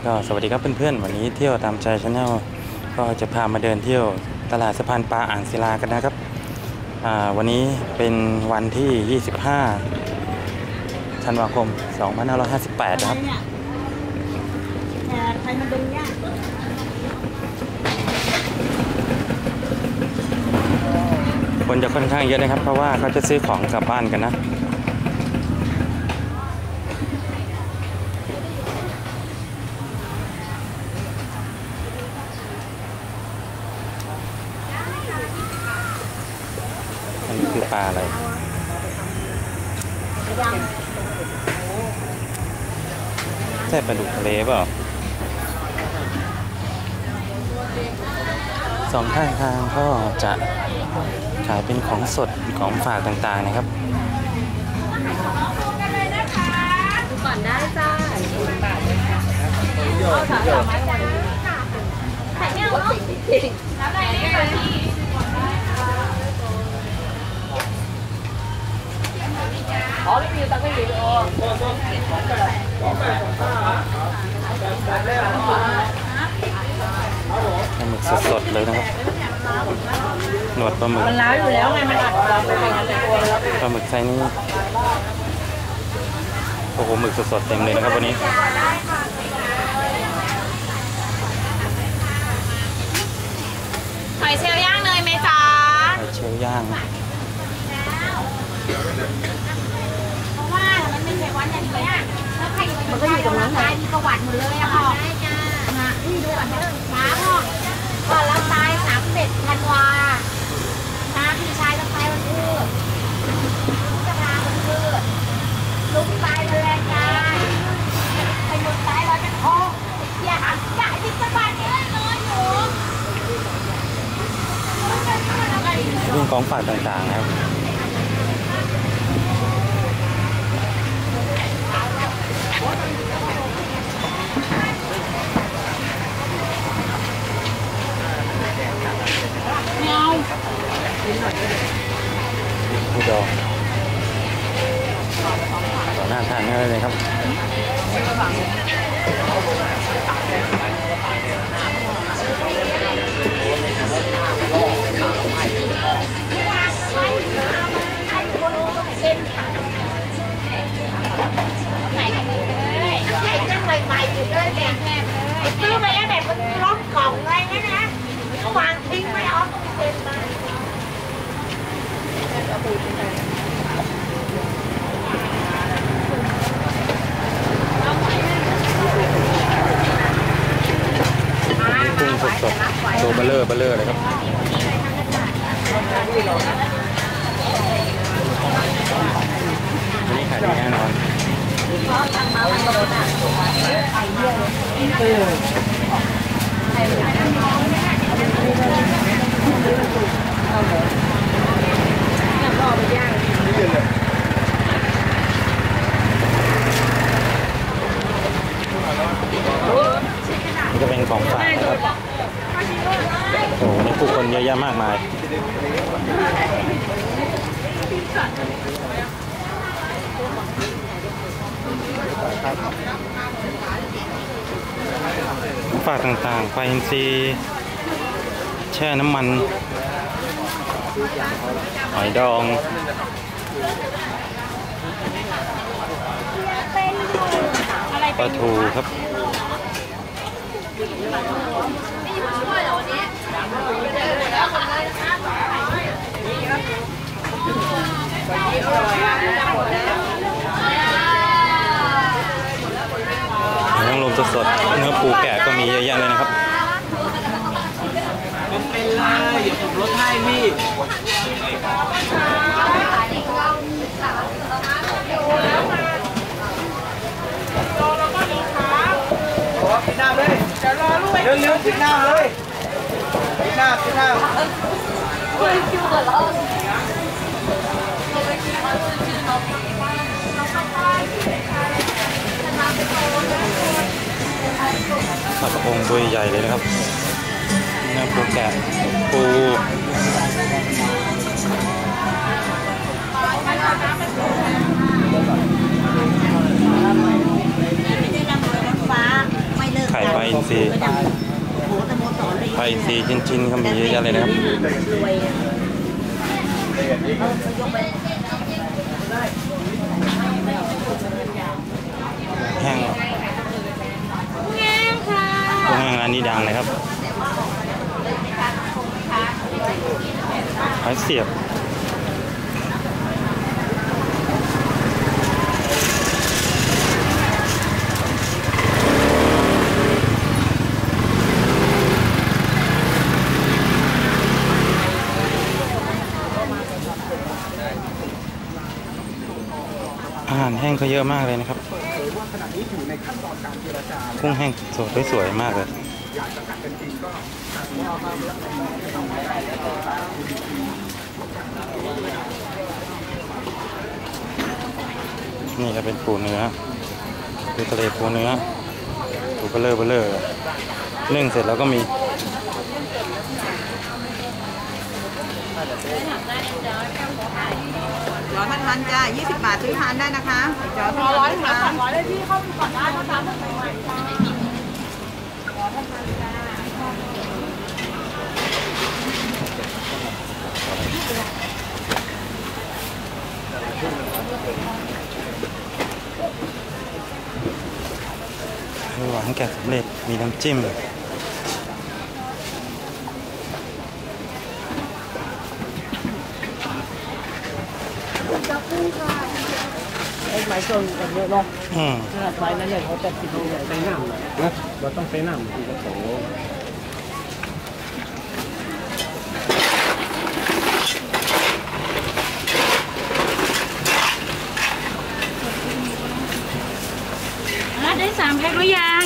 ก็สวัสดีครับเพื่อนๆวันนี้เที่ยวตามใจชาแนลก็จะพามาเดินเที่ยวตลาดสะพานปลาอ่างศิลากันนะครับวันนี้เป็นวันที่ 25 ธันวาคม 2558 นะครับคนจะค่อนข้างเยอะนะครับเพราะว่าเขาจะซื้อของกลับบ้านกันนะอันนี้คือปลาอะไรใช่ปลาดุกทะเลเปล่าสองข้างทางก็จะขายเป็นของสดของฝากต่างๆนะครับดูก่อนได้จ้า10 บาทเลยค่ะเอาสามไม้ก่อนไข่เนี่ยเหรอจริงแล้วอะไรนี่คะพี่อ๋อไม่มีตังค์ไม่มีอ๋อปลาหมึกสดๆเลยนะครับหนวดปลาหมึกมันล้าอยู่แล้วไงมันอัดปลาไปอย่างนั้นเลยปลาหมึกไซส์นี้โอ้โหหมึกสดๆเต็มเลยนะครับวันนี้หอยเชลล์ย่างเนยไหมจ๊ะหอยเชลล์ย่างเพราะว่ามันไม่ใช่วันอย่างนี้แล้วใครมันก็อยู่ตรงนั้นตายมีประวัติหมดเลยอะพ่อนะนี่ดูก่อนเถอะม้าพ่อก่อนเราตาย31 ธันวานะพี่ชายเราตายวันพืชจะพาวันพืชลุงตายวันแรงกายไอ้หนุ่มตายวันเป็นโค้งอย่าหันจ่ายที่สบายเลยนอนอยู่เรื่องของฝากต่างๆนะครับผู้ดองต่อหน้าทานเลยครับใหม่ๆอยู่เลยแบบซื้อไปแล้วแบบมันล็อกกล่องไว้นะวางทิ้งไม่เอาต้องเป็นมากุ้งสดๆตัวเบลเลอร์เลยครับนี่ขายดีแน่นอนนี่ก็เป็นของฝากนะครับโอ้โหนี่ผู้คนเยอะแยะมากมายฝากต่างๆปลาอินทรีแช่น้ำมันหอยดองปลาทูครับนางรมสดๆเนื้อปูแกะก็มีเยอะแยะเลยนะครับเป็นไรอย่าผมลดให้พี่ปิดหน้าเลยเร็วๆปิดหน้าเลยปิดหน้าปลากระพงตัวใหญ่เลยนะครับเนื้อปูแกะปู ไข่นทรีย์ปลาอินทรีย์ชิ้นๆก็มีเยอะแยะเลยนะครับแห้งแห้งค่ะกุ้งแห้งร้านนี้ดังเลยครับหอยเสียบอาหารแห้งก็เยอะมากเลยนะครับกุ้งแห้งสวยๆมากเลยนี่จะเป็นปูเนื้อปูทะเลปูเนื้อปูเบลอนึ่งเสร็จแล้วก็มีร้อยพันจ้า20 บาทซื้อทานได้นะคะจอร้อยค่ะ200เลยพี่เข้าก่อนได้เขาทำใหม่ๆจ้าหวานแกะสำเร็จมีน้ำจิ้มไม้ต้นกันเยอะเนาะ Ừ. ไม้นั้นเนี่ยเขาจะติดใส่น้ำนะเราต้องใส่น้ำทีละโถได้3 แพ็คหรือยัง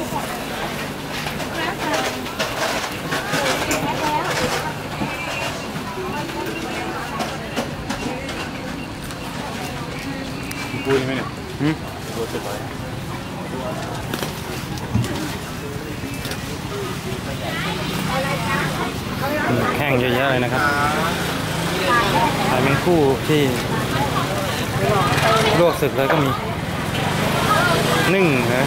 Vuiไหมเนี่ยรู้สึกไว้แห้งเยอะแยะเลยนะครับขายเป็นคู่ที่ลวกสึกเลยก็มีนึ่งนะ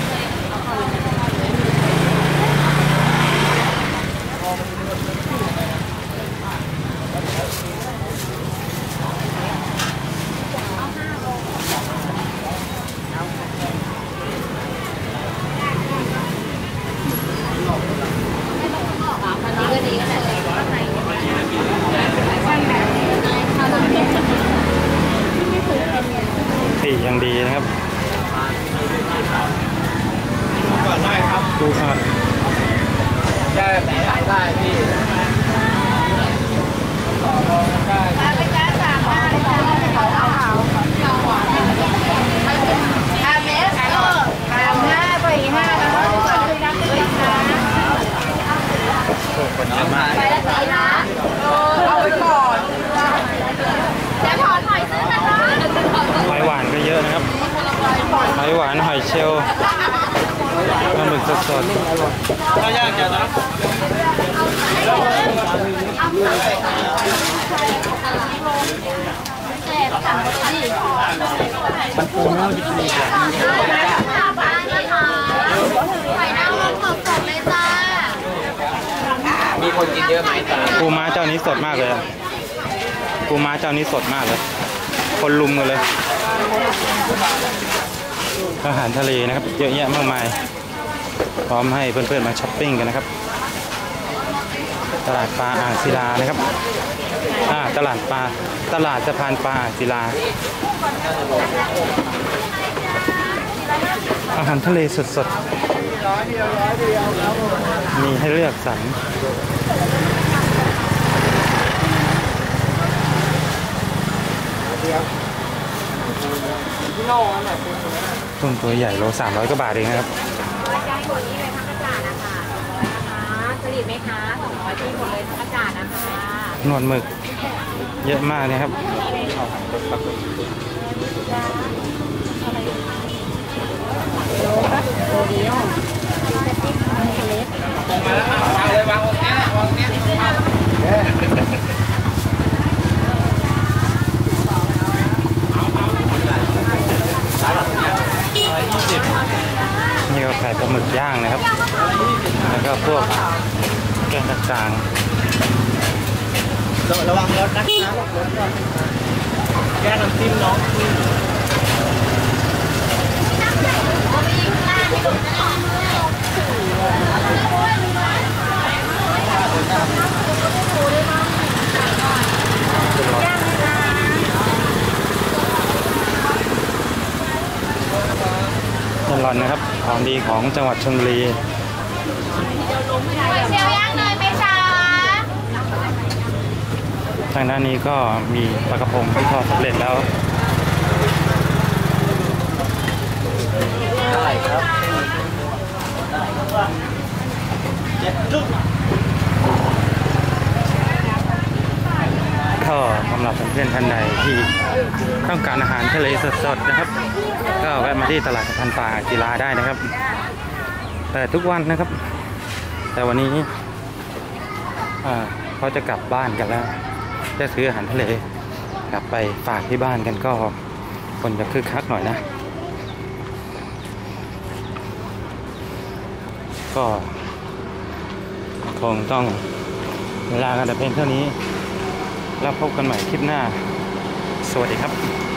ปีกอย่างดีนะครับดูครับได้แต่ได้พี่คนเยอะมากเอาไปก่อนจะถอนหอยซื้อนะคะหอยหวานก็เยอะนะครับหอยหวานหอยเชลล์ปลาหมึกสดถ้ายากจะนะ มันปูเนาะดิ มีคนกินเยอะไหมจ๊ะๆปูม้าเจ้านี้สดมากเลยอะปูม้าเจ้านี้สดมากเลย คนลุมกันเลยอาหารทะเลนะครับเยอะแยะมากมายพร้อมให้เพื่อนๆมาช้อปปิ้งกันนะครับตลาดปลาอ่างศิลานะครับตลาดสะพานปลาอ่างศิลาอาหารทะเลสดๆมีให้เลือกสรรต้นตัวใหญ่โล300 กว่าบาทเองนะครับได้หมดนี้เลยทั้งกระจาดนะคะสลิดไหมคะ200ที่หมดเลยทั้งกระจาดนะคะหนวดหมึกเยอะมากนะครับนี่ก็ขายปลาหมึกย่างนะครับแล้วก็พวกแกงต่างระวังรถนะคะรถก่อนแยกน้ำจิ้มน้องๆตลอดนะครับของดีของจังหวัดชลบุรีเชียวย่างเนยไหมจ๊ะทางด้านนี้ก็มีปลากระพงที่ทอดสำเร็จแล้วได้ครับเจ็ดจุ๊บก็สำหรับเพื่อนๆท่านใดที่ต้องการอาหารทะเลสดๆนะครับ ก็แวะมาที่ตลาดสะพานปลาอ่างศิลาได้นะครับแต่ทุกวันนะครับ แต่วันนี้เขาจะกลับบ้านกันแล้ว จะซื้ออาหารทะเลกลับไปฝากที่บ้านกันก็คนจะคึกคักหน่อยนะ ก็คงต้องลากันแต่เพียงเท่านี้แล้วพบกันใหม่คลิปหน้า สวัสดีครับ